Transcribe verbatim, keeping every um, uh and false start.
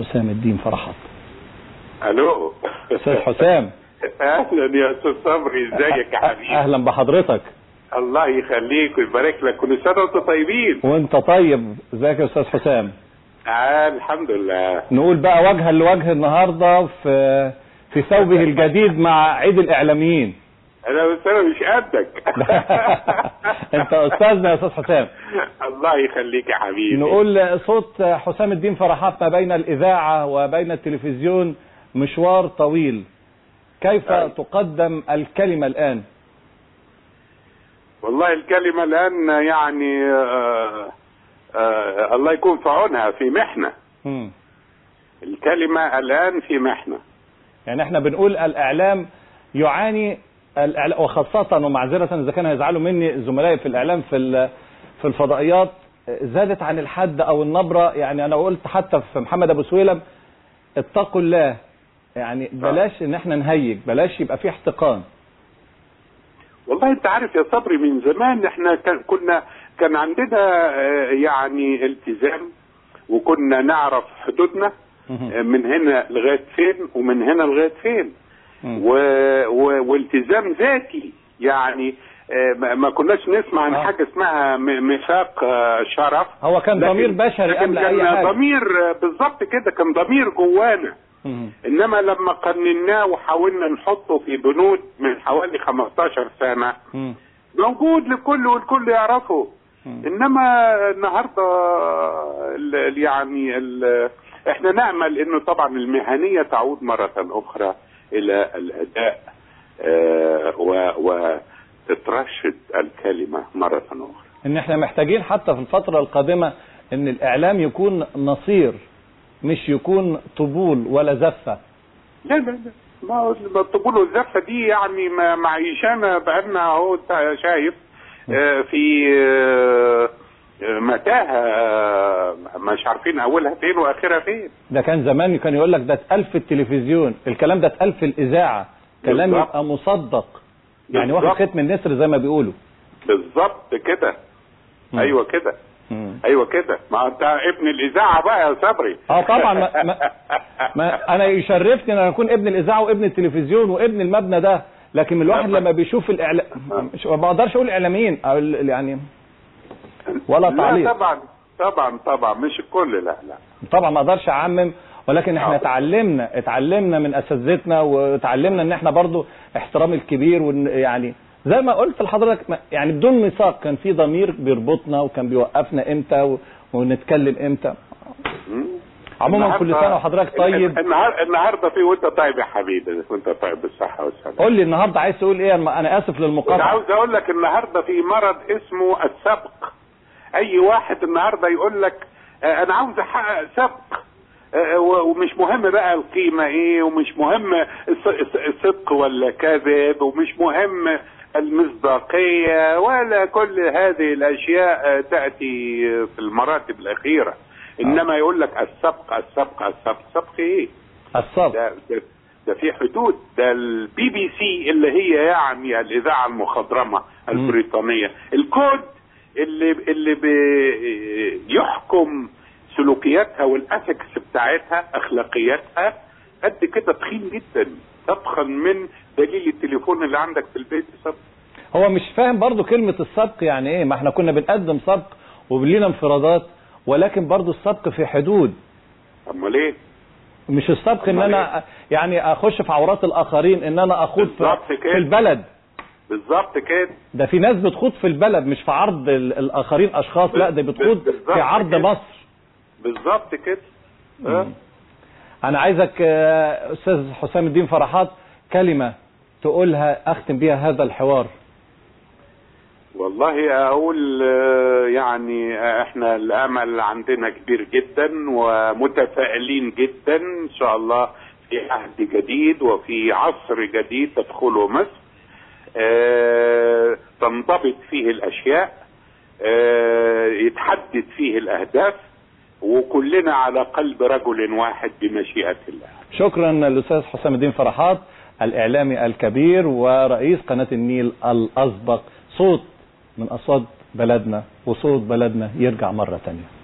حسام الدين فرحات. الو استاذ حسام. اهلا يا استاذ صبري، ازيك يا حبيبي؟ اهلا بحضرتك. الله يخليك ويبارك لك، كل سنه وانتم طيبين. وانت طيب. ازيك يا استاذ حسام؟ آه الحمد لله. نقول بقى وجها لوجه النهارده في في ثوبه الجديد مع عيد الاعلاميين. انا بس انا مش قدك. انت استاذنا يا استاذ حسام. الله يخليك يا حبيبي. نقول صوت حسام الدين فرحات ما بين الاذاعه وبين التلفزيون مشوار طويل. كيف أي. تقدم الكلمه الان؟ والله الكلمه الان يعني آه آه الله يكون في عونها، في محنه. م. الكلمه الان في محنه. يعني احنا بنقول الاعلام يعاني، الإعلام وخاصة ومعذرة إذا كانوا هيزعلوا مني زملائي في الإعلام في في الفضائيات، زادت عن الحد أو النبرة. يعني أنا قلت حتى في محمد أبو سويلم اتقوا الله، يعني بلاش إن احنا نهيج، بلاش يبقى في احتقان. والله أنت عارف يا صبري، من زمان احنا كان كنا كان عندنا يعني التزام، وكنا نعرف حدودنا من هنا لغاية فين ومن هنا لغاية فين. و... و... والتزام ذاتي، يعني ما كناش نسمع عن حاجه اسمها ميثاق شرف. هو كان ضمير بشري قبل اي حاجه. كان ضمير بالظبط كده، كان ضمير جوانا. انما لما قنناه وحاولنا نحطه في بنود من حوالي خمستاشر سنه موجود لكل والكل يعرفه. انما النهارده ال... يعني ال... احنا نامل انه طبعا المهنيه تعود مره اخرى الى الاداء، آه وتترشد الكلمه مره اخرى. ان احنا محتاجين حتى في الفتره القادمه ان الاعلام يكون نصير، مش يكون طبول ولا زفه. لا لا لا، ما الطبول والزفه دي يعني معيشانا بقالنا اهو انت شايف آه في آه متاهه، مش عارفين اولها فين واخرها فين. ده كان زمان كان يقول لك ده اتقال في التلفزيون، الكلام ده اتقال في الاذاعه، كلام يبقى مصدق، يعني واخد ختم النسر زي ما بيقولوا. بالظبط كده. ايوه كده. ايوه كده. ما انت ابن الاذاعه بقى يا صبري. اه طبعا. ما, ما, ما انا يشرفني ان انا اكون ابن الاذاعه وابن التلفزيون وابن المبنى ده، لكن الواحد لما بيشوف الاعلام ما بقدرش اقول اعلاميين او يعني ولا تعليق. لا طبعا طبعا طبعا مش الكل، لا لا طبعا ما اقدرش اعمم، ولكن احنا اتعلمنا اتعلمنا من اساتذتنا، واتعلمنا ان احنا برضو احترام الكبير، ويعني زي ما قلت لحضرتك يعني بدون ميثاق كان في ضمير بيربطنا وكان بيوقفنا امتى ونتكلم امتى. عموما كل سنه وحضرتك طيب. النهارده في وانت طيب يا حبيبي، وانت طيب بالصحه والسلامه. قول لي النهارده عايز تقول ايه؟ انا اسف للمقاطعه. عاوز اقول لك النهارده في مرض اسمه السبق. اي واحد النهارده يقول لك انا عاوز احقق سبق، ومش مهم بقى القيمه ايه، ومش مهم الصدق ولا كذب، ومش مهم المصداقيه ولا كل هذه الاشياء تاتي في المراتب الاخيره. انما يقول لك السبق السبق السبق. سبق ايه؟ السبق ده, ده, ده في حدود. ده البي بي سي اللي هي يعني الاذاعه المخضرمه البريطانيه، الكود اللي اللي بيحكم سلوكياتها والاثكس بتاعتها، اخلاقياتها قد كده تخين جدا، تضخم من دليل التليفون اللي عندك في البيت. سبق. هو مش فاهم برضو كلمه السبق يعني ايه. ما احنا كنا بنقدم سبق وبلينا انفرادات، ولكن برضو السبق في حدود. امال ايه؟ مش السبق ان انا إيه؟ يعني اخش في عورات الاخرين، ان انا اخوض في, في البلد. بالظبط كده. ده في ناس بتخوض في البلد مش في عرض الاخرين اشخاص، لا ده بتخوض في عرض كده. مصر. بالظبط كده. أه؟ انا عايزك استاذ حسام الدين فرحات كلمه تقولها اختم بيها هذا الحوار. والله اقول يعني احنا الامل عندنا كبير جدا ومتفائلين جدا ان شاء الله في عهد جديد وفي عصر جديد تدخله مصر، اه تنضبط فيه الاشياء، اه يتحدد فيه الاهداف، وكلنا على قلب رجل واحد بمشيئة الله. شكرا للاستاذ حسام الدين فرحات الاعلامي الكبير ورئيس قناة النيل الاسبق، صوت من اصوات بلدنا وصوت بلدنا يرجع مرة تانية.